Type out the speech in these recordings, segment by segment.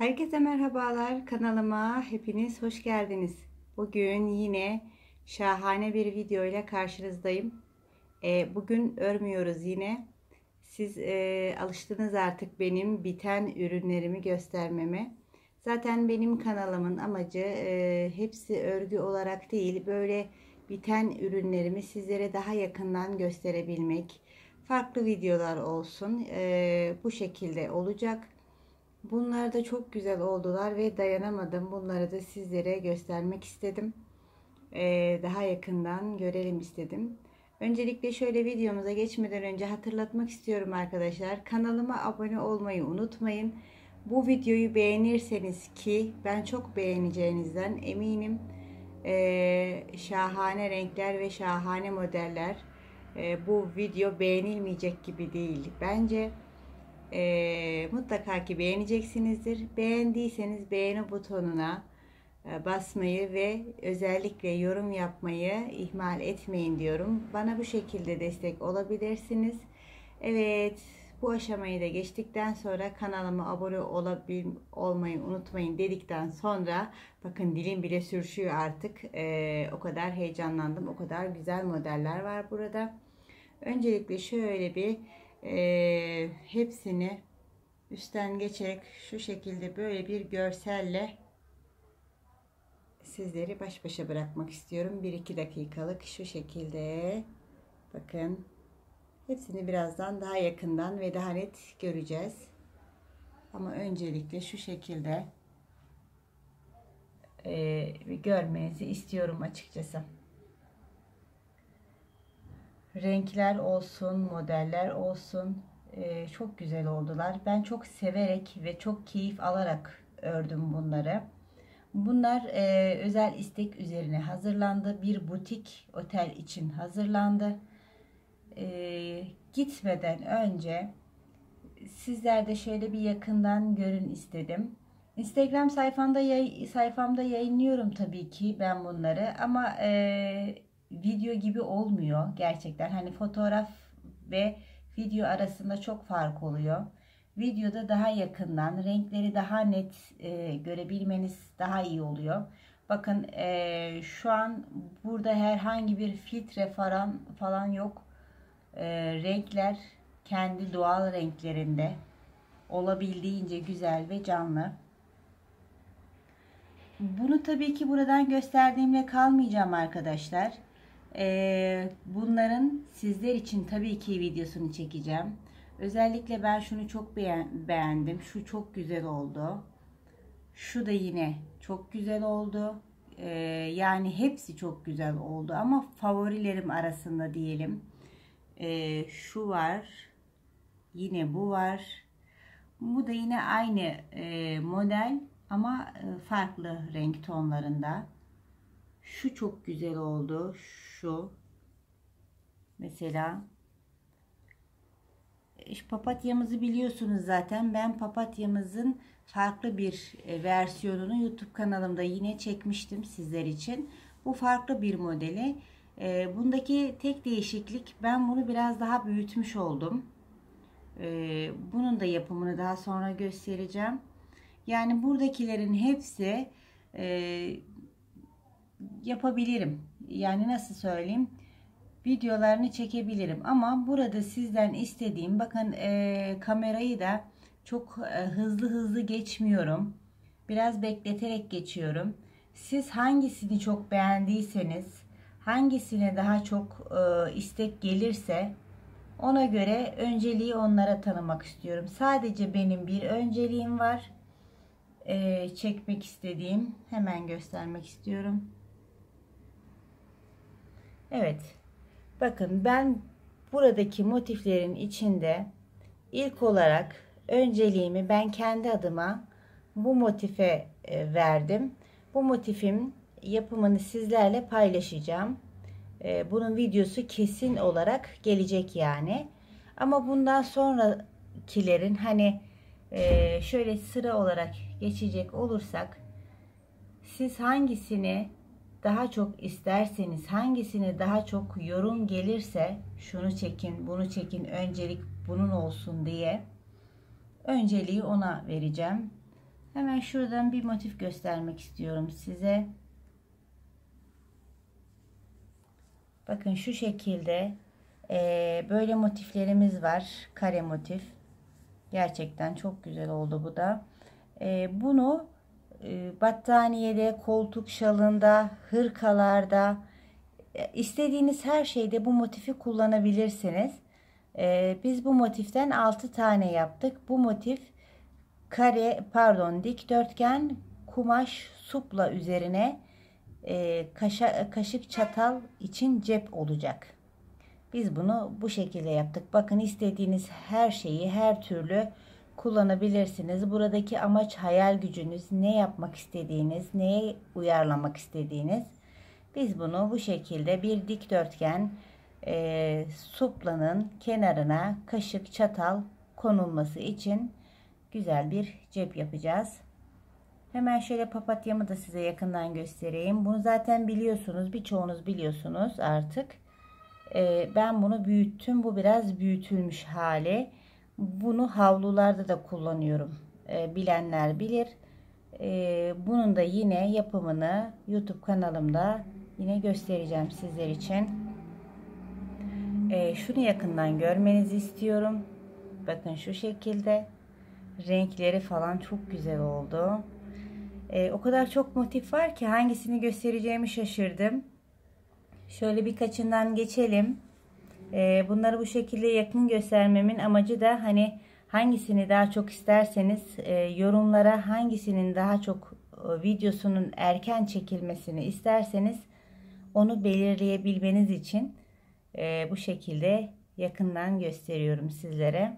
Herkese merhabalar, kanalıma hepiniz hoş geldiniz. Bugün yine şahane bir video ile karşınızdayım. Bugün örmüyoruz yine. Siz alıştınız artık benim biten ürünlerimi göstermeme. Zaten benim kanalımın amacı hepsi örgü olarak değil, böyle biten ürünlerimi sizlere daha yakından gösterebilmek. Farklı videolar olsun, bu şekilde olacak. Bunlar da çok güzel oldular ve dayanamadım. Bunları da sizlere göstermek istedim. Daha yakından görelim istedim. Öncelikle şöyle videomuza geçmeden önce hatırlatmak istiyorum arkadaşlar. Kanalıma abone olmayı unutmayın. Bu videoyu beğenirseniz, ki ben çok beğeneceğinizden eminim. Şahane renkler ve şahane modeller. Bu video beğenilmeyecek gibi değil. Bence mutlaka ki beğeneceksinizdir. Beğendiyseniz beğeni butonuna basmayı ve özellikle yorum yapmayı ihmal etmeyin diyorum. Bana bu şekilde destek olabilirsiniz. Evet, bu aşamayı da geçtikten sonra kanalıma abone olmayı unutmayın dedikten sonra bakın dilim bile sürüşüyor artık. O kadar heyecanlandım. O kadar güzel modeller var burada. Öncelikle şöyle bir hepsini üstten geçerek şu şekilde böyle bir görselle sizleri baş başa bırakmak istiyorum. 1-2 dakikalık şu şekilde. Bakın hepsini birazdan daha yakından ve daha net göreceğiz. Ama öncelikle şu şekilde görmenizi istiyorum açıkçası. Renkler olsun, modeller olsun, çok güzel oldular. Ben çok severek ve çok keyif alarak ördüm bunları. Bunlar özel istek üzerine hazırlandı. Bir butik otel için hazırlandı. Gitmeden önce sizler de şöyle bir yakından görün istedim. Instagram sayfamda yayınlıyorum tabii ki ben bunları, ama video gibi olmuyor gerçekten. Hani fotoğraf ve video arasında çok fark oluyor. Videoda daha yakından, renkleri daha net görebilmeniz daha iyi oluyor. Bakın şu an burada herhangi bir filtre falan yok. Renkler kendi doğal renklerinde, olabildiğince güzel ve canlı. Bunu tabii ki buradan gösterdiğimle kalmayacağım arkadaşlar. Bunların sizler için tabii ki videosunu çekeceğim. Özellikle ben şunu çok beğendim. Şu çok güzel oldu. Şu da yine çok güzel oldu. Yani hepsi çok güzel oldu ama favorilerim arasında diyelim. Şu var. Yine bu var. Bu da yine aynı model ama farklı renk tonlarında. Şu çok güzel oldu. Şu mesela papatyamızı biliyorsunuz zaten. Ben papatyamızın farklı bir versiyonunu YouTube kanalımda yine çekmiştim sizler için. Bu farklı bir modeli. Bundaki tek değişiklik, ben bunu biraz daha büyütmüş oldum. Bunun da yapımını daha sonra göstereceğim. Yani buradakilerin hepsi yapabilirim. Yani nasıl söyleyeyim? Videolarını çekebilirim. Ama burada sizden istediğim, bakın kamerayı da çok hızlı geçmiyorum. Biraz bekleterek geçiyorum. Siz hangisini çok beğendiyseniz, hangisine daha çok istek gelirse ona göre önceliği onlara tanımak istiyorum. Sadece benim bir önceliğim var. Çekmek istediğim, hemen göstermek istiyorum. Evet. Bakın ben buradaki motiflerin içinde ilk olarak önceliğimi ben kendi adıma bu motife verdim. Bu motifin yapımını sizlerle paylaşacağım. Bunun videosu kesin olarak gelecek yani. Ama bundan sonrakilerin hani şöyle sıra olarak geçecek olursak, siz hangisini daha çok isterseniz, hangisine daha çok yorum gelirse, şunu çekin, bunu çekin, öncelik bunun olsun diye önceliği ona vereceğim. Hemen şuradan bir motif göstermek istiyorum size. Bakın şu şekilde böyle motiflerimiz var. Kare motif. Gerçekten çok güzel oldu bu da. Bunu battaniyede, koltuk şalında, hırkalarda, istediğiniz her şeyde bu motifi kullanabilirsiniz. Biz bu motiften 6 tane yaptık. Bu motif dikdörtgen kumaş supla üzerine kaşık çatal için cep olacak. Biz bunu bu şekilde yaptık. Bakın istediğiniz her şeyi her türlü kullanabilirsiniz. Buradaki amaç hayal gücünüz, ne yapmak istediğiniz, neye uyarlamak istediğiniz. Biz bunu bu şekilde bir dikdörtgen suplanın kenarına kaşık çatal konulması için güzel bir cep yapacağız. Hemen şöyle papatyamı da size yakından göstereyim. Bunu zaten biliyorsunuz, birçoğunuz biliyorsunuz artık. Ben bunu büyüttüm. Bu biraz büyütülmüş hali. Bunu havlularda da kullanıyorum. Bilenler bilir. Bunun da yine yapımını YouTube kanalımda yine göstereceğim sizler için. Şunu yakından görmenizi istiyorum. Bakın şu şekilde. Renkleri falan çok güzel oldu. O kadar çok motif var ki hangisini göstereceğimi şaşırdım. Şöyle birkaçından geçelim. Bunları bu şekilde yakın göstermemin amacı da hani hangisini daha çok isterseniz yorumlara hangisinin daha çok videosunun erken çekilmesini isterseniz onu belirleyebilmeniz için bu şekilde yakından gösteriyorum sizlere.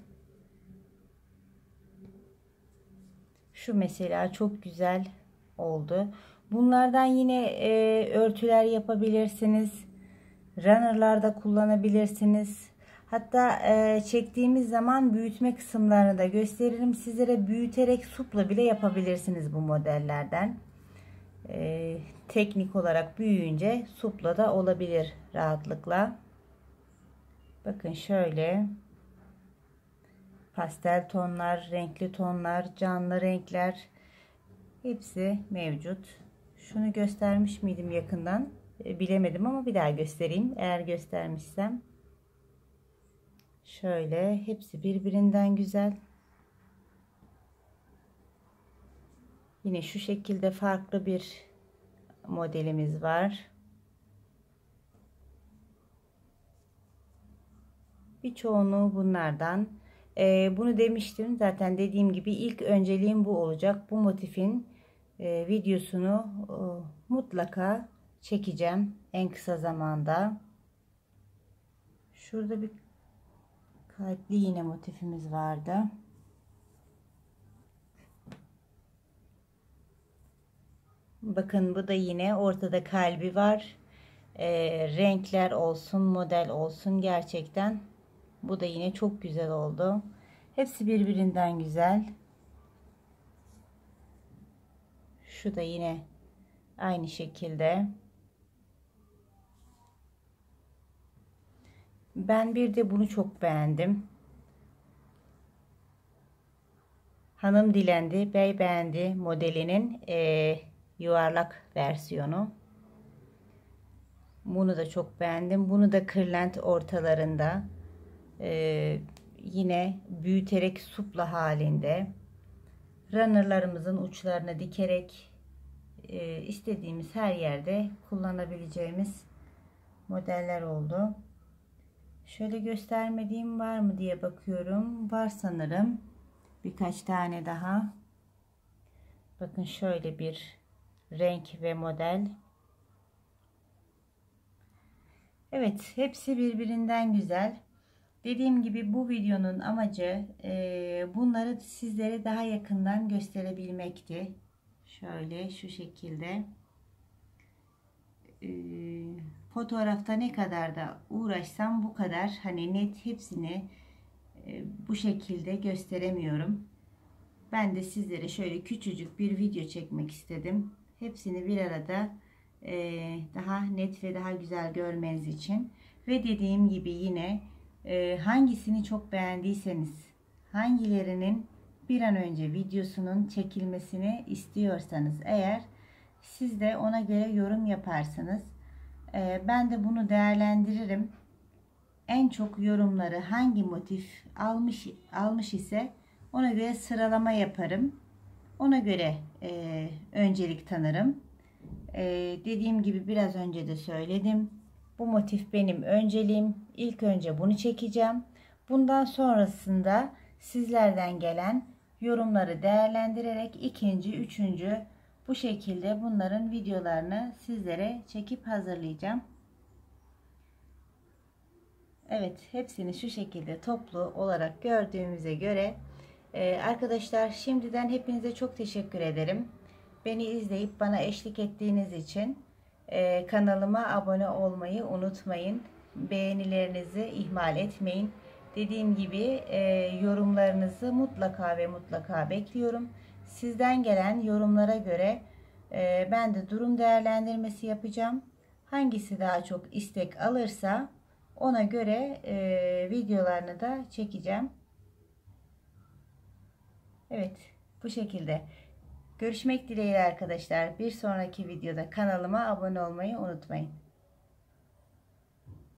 Şu mesela çok güzel oldu. Bunlardan yine örtüler yapabilirsiniz. Runner'larda kullanabilirsiniz. Hatta çektiğimiz zaman büyütme kısımlarını da gösteririm sizlere. Büyüterek supla bile yapabilirsiniz bu modellerden. Teknik olarak büyüyünce supla da olabilir rahatlıkla. Bakın şöyle. Pastel tonlar, renkli tonlar, canlı renkler hepsi mevcut. Şunu göstermiş miydim yakından? Bilemedim ama bir daha göstereyim. Eğer göstermişsem. Şöyle hepsi birbirinden güzel. Yine şu şekilde farklı bir modelimiz var. Birçoğunluğu bunlardan. Bunu demiştim. Zaten dediğim gibi ilk önceliğim bu olacak. Bu motifin videosunu mutlaka çekeceğim en kısa zamanda. Şurada bir kalpli iğne motifimiz vardı. Bakın bu da yine ortada kalbi var. Renkler olsun, model olsun, gerçekten bu da yine çok güzel oldu. Hepsi birbirinden güzel. Şu da yine aynı şekilde. Ben bir de bunu çok beğendim. Hanım dilendi, bey beğendi modelinin yuvarlak versiyonu. Bunu da çok beğendim. Bunu da kırlent ortalarında yine büyüterek supla halinde runnerlarımızın uçlarına dikerek istediğimiz her yerde kullanabileceğimiz modeller oldu. Şöyle göstermediğim var mı diye bakıyorum. Var sanırım. Birkaç tane daha. Bakın şöyle bir renk ve model. Evet, hepsi birbirinden güzel. Dediğim gibi bu videonun amacı bunları sizlere daha yakından gösterebilmekti. Şöyle şu şekilde. Fotoğrafta ne kadar da uğraşsam bu kadar hani net hepsini bu şekilde gösteremiyorum. Ben de sizlere şöyle küçücük bir video çekmek istedim. Hepsini bir arada daha net ve daha güzel görmeniz için. Ve dediğim gibi yine hangisini çok beğendiyseniz, hangilerinin bir an önce videosunun çekilmesini istiyorsanız eğer, siz de ona göre yorum yaparsınız. Ben de bunu değerlendiririm. En çok yorumları hangi motif almış ise ona göre sıralama yaparım. Ona göre öncelik tanırım. Dediğim gibi biraz önce de söyledim. Bu motif benim önceliğim. İlk önce bunu çekeceğim. Bundan sonrasında sizlerden gelen yorumları değerlendirerek ikinci, üçüncü bu şekilde bunların videolarını sizlere çekip hazırlayacağım. Evet, hepsini şu şekilde toplu olarak gördüğümüze göre arkadaşlar, şimdiden hepinize çok teşekkür ederim. Beni izleyip bana eşlik ettiğiniz için kanalıma abone olmayı unutmayın. Beğenilerinizi ihmal etmeyin. Dediğim gibi yorumlarınızı mutlaka ve mutlaka bekliyorum. Sizden gelen yorumlara göre ben de durum değerlendirmesi yapacağım. Hangisi daha çok istek alırsa ona göre videolarını da çekeceğim. Evet, bu şekilde. Görüşmek dileğiyle arkadaşlar. Bir sonraki videoda kanalıma abone olmayı unutmayın.